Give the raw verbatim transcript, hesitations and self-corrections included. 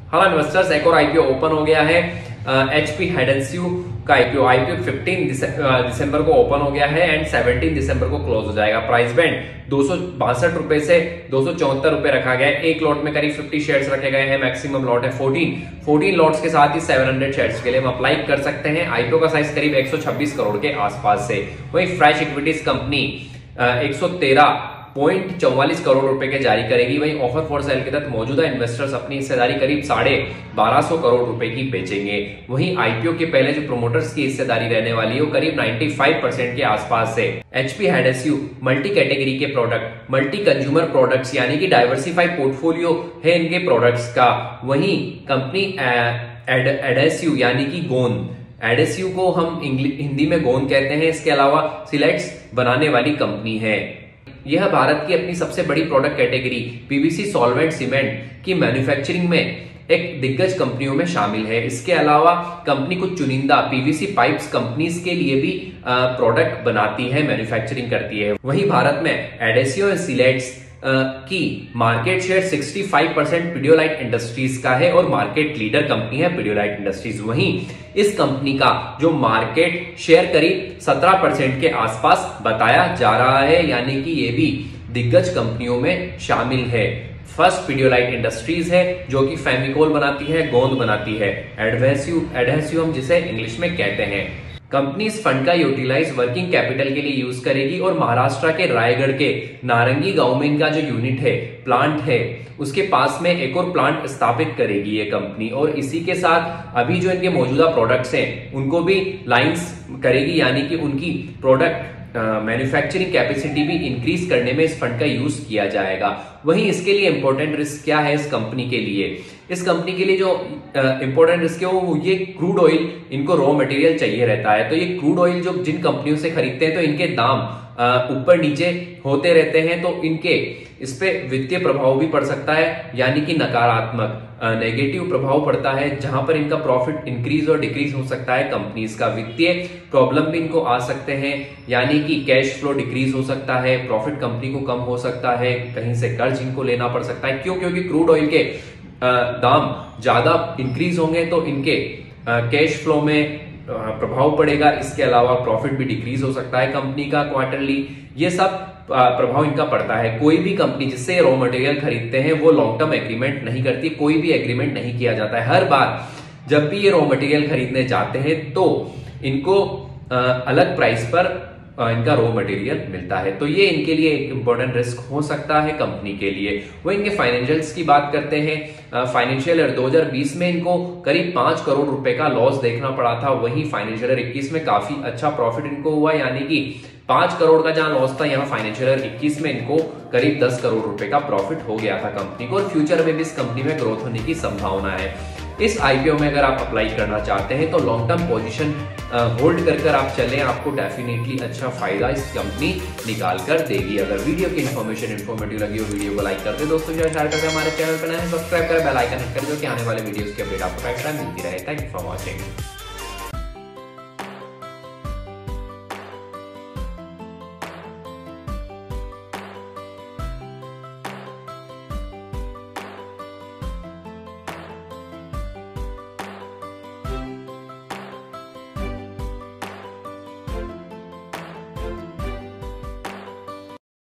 हाँ इन्वेस्टर्स, एक और आईपीओ ओपन हो गया है। एचपी हेडेंस्यू का आईपीओ आईपीओ पंद्रह दिसंबर को ओपन हो गया है एंड सत्रह दिसंबर को क्लोज हो जाएगा। प्राइस बैंड दो सौ बासठ रुपए से दो सौ चौहत्तर रुपए रखा गया है। एक लॉट में करीब पचास शेयर्स रखे गए हैं, मैक्सिमम लॉट है चौदह चौदह लॉट्स के साथ ही सात सौ शेयर्स के लिए हम अप्लाई कर सकते हैं। आईपीओ का साइज करीब एक सौ छब्बीस करोड़ के आसपास से। वही फ्रेश इक्विटीज कंपनी एक सौ तेरह पॉइंट चौवालीस करोड़ रुपए के जारी करेगी। वहीं ऑफर फॉर सेल के तहत मौजूदा इन्वेस्टर्स अपनी हिस्सेदारी करीब साढ़े बारह सौ करोड़ रुपए की बेचेंगे। वहीं आईपीओ के पहले जो प्रोमोटर्स की हिस्सेदारी रहने वाली है वो करीब पचानवे परसेंट के आसपास से। एचपी हेडेंस्यू मल्टी कैटेगरी के प्रोडक्ट, मल्टी कंज्यूमर प्रोडक्ट्स यानी कि डाइवर्सिफाइड पोर्टफोलियो है इनके प्रोडक्ट्स का। वहीं कंपनी एडेसिव यानी कि गोंद, एडेसिव को हम हिंदी में गोंद कहते हैं, इसके अलावा सिलेट्स बनाने वाली कंपनी है। यह भारत की अपनी सबसे बड़ी product category PVC solvent cement की मैन्युफैक्चरिंग में एक दिग्गज कंपनियों में शामिल है। इसके अलावा कंपनी कुछ चुनिंदा पीवीसी पाइप्स कंपनीज के लिए भी प्रोडक्ट बनाती है, मैन्युफैक्चरिंग करती है। वहीं भारत में एडेसिव एंड सिलेट्स की मार्केट शेयर पैंसठ परसेंट पिडियोलाइट इंडस्ट्रीज का है और मार्केट लीडर कंपनी है पिडियोलाइट इंडस्ट्रीज। वहीं इस कंपनी का जो मार्केट शेयर करीब सत्रह परसेंट के आसपास बताया जा रहा है, यानी कि ये भी दिग्गज कंपनियों में शामिल है। फर्स्ट पिडियोलाइट इंडस्ट्रीज है जो कि फेविकोल बनाती है, गोंद बनाती है, एडहेसिव एडहेसिव हम जिसे इंग्लिश में कहते हैं। कंपनी इस फंड का यूटिलाइज वर्किंग कैपिटल के लिए यूज करेगी और महाराष्ट्र के रायगढ़ के नारंगी गांव में इनका जो यूनिट है, प्लांट है, उसके पास में एक और प्लांट स्थापित करेगी ये कंपनी। और इसी के साथ अभी जो इनके मौजूदा प्रोडक्ट्स हैं उनको भी लाइंस करेगी, यानी कि उनकी प्रोडक्ट मैन्युफैक्चरिंग कैपेसिटी भी इंक्रीज करने में इस फंड का यूज किया जाएगा। वहीं इसके लिए इंपॉर्टेंट रिस्क क्या है इस कंपनी के लिए? इस कंपनी के लिए जो इंपॉर्टेंट रिस्क है वो ये क्रूड ऑयल, इनको रॉ मटेरियल चाहिए रहता है। तो ये क्रूड ऑयल जो जिन कंपनियों से खरीदते हैं तो इनके दाम ऊपर नीचे होते रहते हैं, तो इनके इस पे वित्तीय प्रभाव भी पड़ सकता है, यानी कि नकारात्मक नेगेटिव प्रभाव पड़ता है, जहां पर इनका प्रॉफिट इंक्रीज और डिक्रीज हो सकता है। कंपनीज का वित्तीय प्रॉब्लम भी इनको आ सकते हैं, यानी कि कैश फ्लो डिक्रीज हो सकता है, प्रॉफिट कंपनी को कम हो सकता है, कहीं से कर्ज इनको लेना पड़ सकता है। क्यों? क्योंकि क्रूड ऑयल के दाम ज्यादा इंक्रीज होंगे तो इनके कैश फ्लो में प्रभाव पड़ेगा। इसके अलावा प्रॉफिट भी डिक्रीज हो सकता है कंपनी का क्वार्टरली। ये सब प्रभाव इनका पड़ता है। कोई भी कंपनी जिससे रॉ मटेरियल खरीदते हैं वो लॉन्ग टर्म एग्रीमेंट नहीं करती, कोई भी एग्रीमेंट नहीं किया जाता है। हर बार जब भी ये रॉ मटेरियल खरीदने जाते हैं तो इनको अलग प्राइस पर इनका रॉ मटेरियल मिलता है, तो ये इनके लिए एक इंपॉर्टेंट रिस्क हो सकता है कंपनी के लिए। वो इनके फाइनेंशियल्स की बात करते हैं। फाइनेंशियल ईयर दो हज़ार बीस में इनको करीब पांच करोड़ रुपए का लॉस देखना पड़ा था। वहीं फाइनेंशियल ईयर इक्कीस में काफी अच्छा प्रॉफिट इनको हुआ, यानी कि पांच करोड़ का जहां लॉस था, यहाँ फाइनेंशियल ईयर इक्कीस में इनको करीब दस करोड़ रुपए का प्रॉफिट हो गया था कंपनी को। और फ्यूचर में भी इस कंपनी में ग्रोथ होने की संभावना है। इस आईपीओ में अगर आप अप्लाई करना चाहते हैं तो लॉन्ग टर्म पोजीशन होल्ड कर कर आप चलें, आपको डेफिनेटली अच्छा फायदा इस कंपनी निकाल कर देगी। अगर वीडियो की इन्फॉर्मेशन इन्फॉर्मेटिव लगी हो वीडियो को लाइक कर दे, दोस्तों शेयर करके हमारे चैनल पर नए सब्सक्राइब करें, बेल आइकन हिट कर दो कि आने वाले वीडियोस की अपडेट आपको टाइम मिलती रहे। Thank you for watching.